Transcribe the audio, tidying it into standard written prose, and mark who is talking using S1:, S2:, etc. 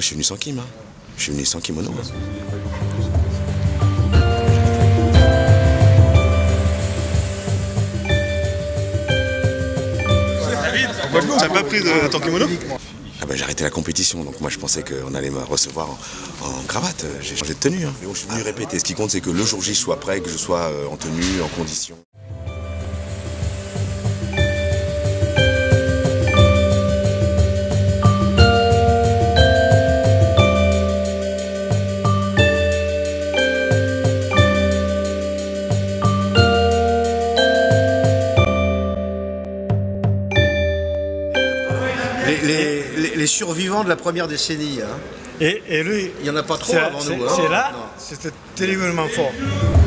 S1: je suis venu sans kim. Hein. Je suis venu sans kimono.
S2: T'as pas pris ton kimono?
S1: Ah ben, j'ai arrêté la compétition, donc moi je pensais qu'on allait me recevoir en cravate. J'ai changé de tenue. Hein. Je suis venu répéter. Ce qui compte, c'est que le jour J, je sois prêt, que je sois en tenue, en condition.
S3: Les survivants de la première décennie. Hein.
S4: Et lui,
S3: il n'y en a pas trop avant nous.
S4: C'est là, c'était terriblement fort.